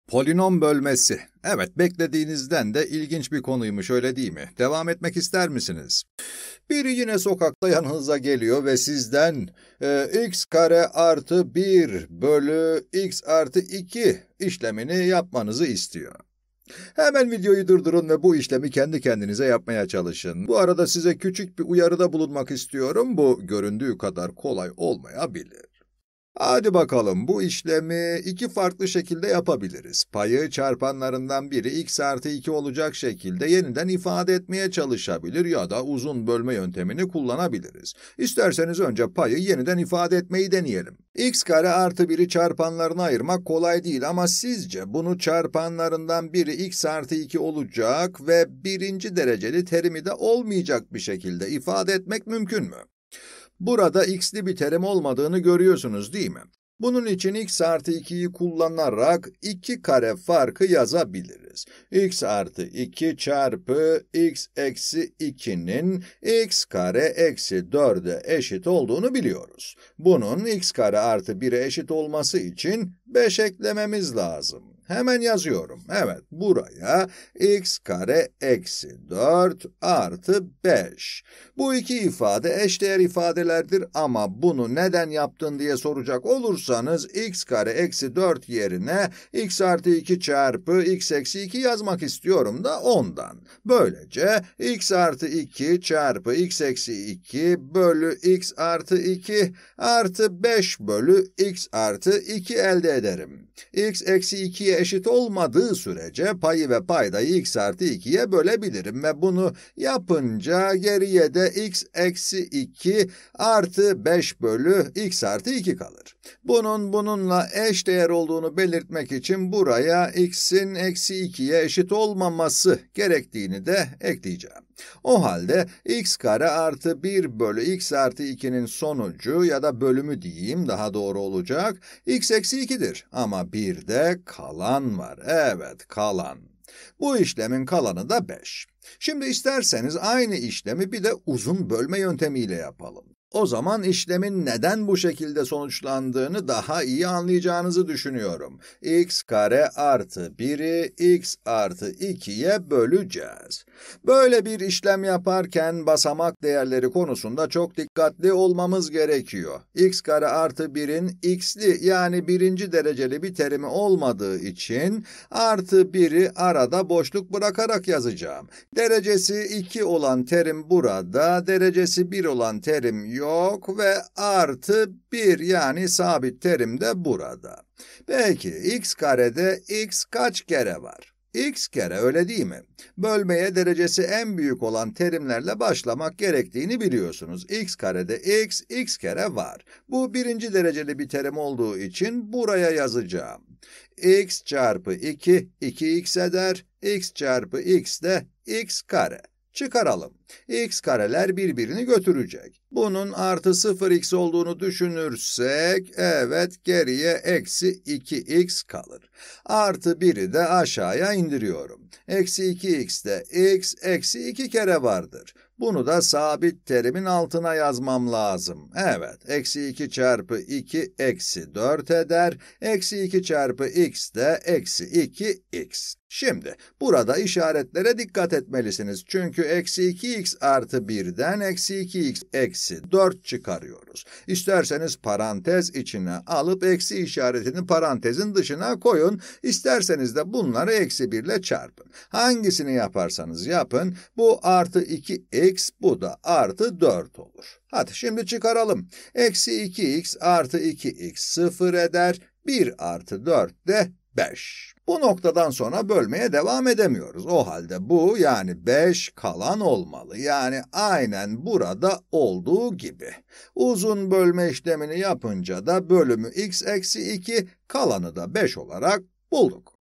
Polinom bölmesi. Evet, beklediğinizden de ilginç bir konuymuş, öyle değil mi? Devam etmek ister misiniz? Biri yine sokakta yanınıza geliyor ve sizden x kare artı 1 bölü x artı 2 işlemini yapmanızı istiyor. Hemen videoyu durdurun ve bu işlemi kendi kendinize yapmaya çalışın. Bu arada size küçük bir uyarıda bulunmak istiyorum. Bu göründüğü kadar kolay olmayabilir. Hadi bakalım, bu işlemi iki farklı şekilde yapabiliriz. Payı çarpanlarından biri x artı 2 olacak şekilde yeniden ifade etmeye çalışabilir ya da uzun bölme yöntemini kullanabiliriz. İsterseniz önce payı yeniden ifade etmeyi deneyelim. X kare artı 1'i çarpanlarına ayırmak kolay değil ama sizce bunu çarpanlarından biri x artı 2 olacak ve birinci dereceli terimi de olmayacak bir şekilde ifade etmek mümkün mü? Burada x'li bir terim olmadığını görüyorsunuz değil mi? Bunun için x artı 2'yi kullanarak 2 kare farkı yazabiliriz. X artı 2 çarpı x eksi 2'nin x kare eksi 4'e eşit olduğunu biliyoruz. Bunun x kare artı 1'e eşit olması için 5 eklememiz lazım. Hemen yazıyorum. Evet, buraya x kare eksi 4 artı 5. Bu iki ifade eşdeğer ifadelerdir ama bunu neden yaptın diye soracak olursanız x kare eksi 4 yerine x artı 2 çarpı x eksi 2 yazmak istiyorum da ondan. Böylece x artı 2 çarpı x eksi 2 bölü x artı 2 artı 5 bölü x artı 2 elde ederim. X eksi 2'ye eşit olmadığı sürece payı ve paydayı x artı 2'ye bölebilirim ve bunu yapınca geriye de x eksi 2 artı 5 bölü x artı 2 kalır. Bununla eşdeğer olduğunu belirtmek için buraya x'in eksi 2'ye eşit olmaması gerektiğini de ekleyeceğim. O halde x kare artı 1 bölü x artı 2'nin sonucu ya da bölümü diyeyim daha doğru olacak. X eksi 2'dir ama bir de kalan var. Evet, kalan. Bu işlemin kalanı da 5. Şimdi isterseniz aynı işlemi bir de uzun bölme yöntemiyle yapalım. O zaman işlemin neden bu şekilde sonuçlandığını daha iyi anlayacağınızı düşünüyorum. X kare artı 1'i x artı 2'ye böleceğiz. Böyle bir işlem yaparken basamak değerleri konusunda çok dikkatli olmamız gerekiyor. X kare artı 1'in x'li yani birinci dereceli bir terimi olmadığı için artı 1'i arada boşluk bırakarak yazacağım. Derecesi 2 olan terim burada, derecesi 1 olan terim yok ve artı 1 yani sabit terim de burada. Peki x karede x kaç kere var? X kere, öyle değil mi? Bölmeye derecesi en büyük olan terimlerle başlamak gerektiğini biliyorsunuz. X karede x kere var. Bu birinci dereceli bir terim olduğu için buraya yazacağım. X çarpı 2, 2x eder. X çarpı x de x kare. Çıkaralım. X kareler birbirini götürecek. Bunun artı 0x olduğunu düşünürsek, evet geriye eksi 2x kalır. Artı 1'i de aşağıya indiriyorum. Eksi 2x'te x eksi 2 kere vardır. Bunu da sabit terimin altına yazmam lazım. Evet, eksi 2 çarpı 2 eksi 4 eder. Eksi 2 çarpı x de eksi 2x. Şimdi burada işaretlere dikkat etmelisiniz. Çünkü eksi 2x artı 1'den eksi 2x eksi 4 çıkarıyoruz. İsterseniz parantez içine alıp eksi işaretini parantezin dışına koyun. İsterseniz de bunları eksi 1 ile çarpın. Hangisini yaparsanız yapın. Bu artı 2x, bu da artı 4 olur. Hadi şimdi çıkaralım. Eksi 2x artı 2x 0 eder. 1 artı 4 de 5. Bu noktadan sonra bölmeye devam edemiyoruz. O halde bu yani 5 kalan olmalı. Yani aynen burada olduğu gibi. Uzun bölme işlemini yapınca da bölümü x eksi 2, kalanı da 5 olarak bulduk.